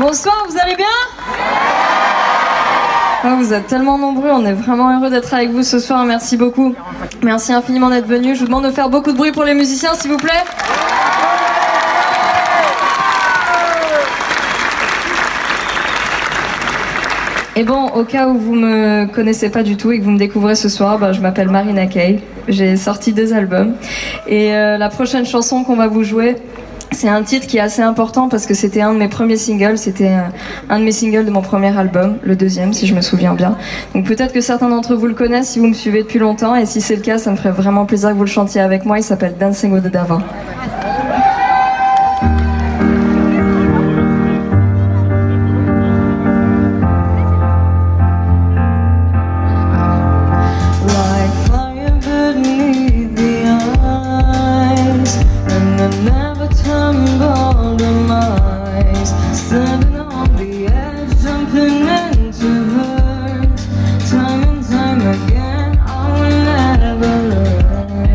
Bonsoir, vous allez bien? Oh, vous êtes tellement nombreux, on est vraiment heureux d'être avec vous ce soir, merci beaucoup. Merci infiniment d'être venus. Je vous demande de faire beaucoup de bruit pour les musiciens, s'il vous plaît. Et bon, au cas où vous me connaissez pas du tout et que vous me découvrez ce soir, je m'appelle Marina Kaye. J'ai sorti 2 albums. Et la prochaine chanson qu'on va vous jouer, c'est un titre qui est assez important parce que c'était un de mes premiers singles, c'était un de mes singles de mon premier album, le 2e si je me souviens bien. Donc peut-être que certains d'entre vous le connaissent si vous me suivez depuis longtemps, et si c'est le cas, ça me ferait vraiment plaisir que vous le chantiez avec moi. Il s'appelle Dancing with the Devil.